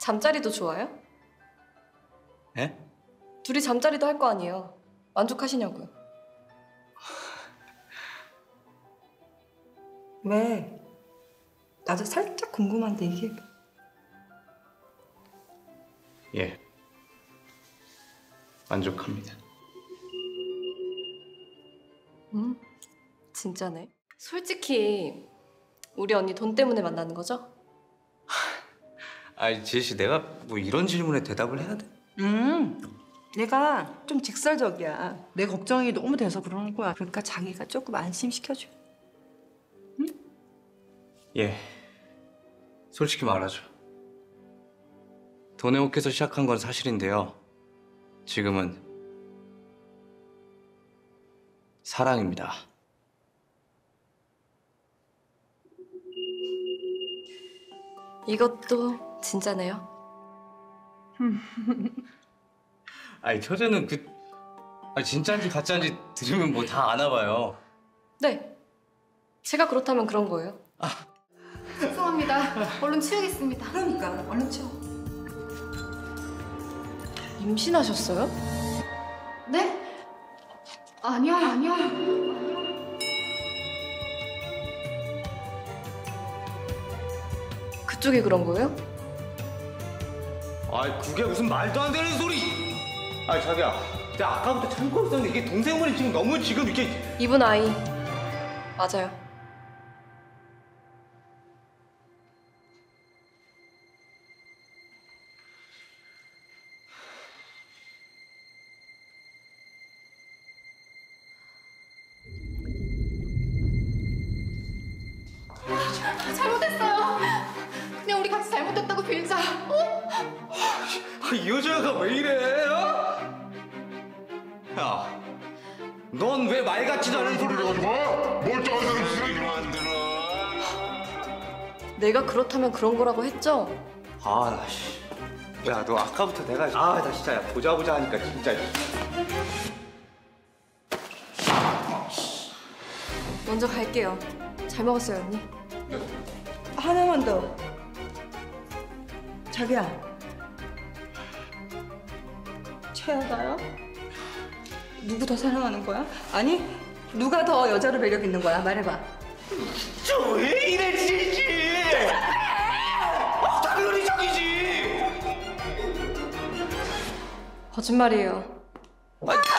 잠자리도 좋아요? 예? 둘이 잠자리도 할 거 아니에요. 만족하시냐고요. 왜? 나도 살짝 궁금한데 이게... 예. 만족합니다. 진짜네. 솔직히 우리 언니 돈 때문에 만나는 거죠? 아니 지혜씨, 내가 뭐 이런 질문에 대답을 해야 돼? 얘가 좀 직설적이야. 내 걱정이 너무 돼서 그러는 거야. 그러니까 자기가 조금 안심시켜줘. 예. 솔직히 말하죠. 돈에 혹해서 시작한 건 사실인데요. 지금은 사랑입니다. 이것도 진짜네요. 아니 처제는 진짜인지 가짜인지 들으면 뭐 다 아나 봐요. 네. 제가 그렇다면 그런 거예요. 죄송합니다. 얼른 치우겠습니다. 그러니까 얼른 치워. 임신하셨어요? 네? 아니요. 그쪽이 그런 거예요? 아이 그게 무슨 말도 안 되는 소리! 아니 자기야, 내가 아까부터 참고 있었는데 이게 동생분이 지금 너무 이렇게... 이분 아이 맞아요. 잘못했어요. 그냥 우리 같이 잘못했다고 빌자. 이 여자가 왜 이래? 어? 야, 넌 왜 말 같지도 않은 소리를 하지 마! 멀쩡한 사람 쓰레기로 만들어. 내가 그렇다면 그런 거라고 했죠? 아, 나 씨. 야, 너 아까부터 내가 나 진짜 야, 보자 하니까 진짜. 먼저 갈게요. 잘 먹었어요, 언니. 하나만 더. 자기야. 최하다야? 누구 더 사랑하는 거야? 아니, 누가 더 여자로 매력 있는 거야? 말해봐. 저 왜 이래, 지지! 당연히 자기지! 거짓말이에요. 아,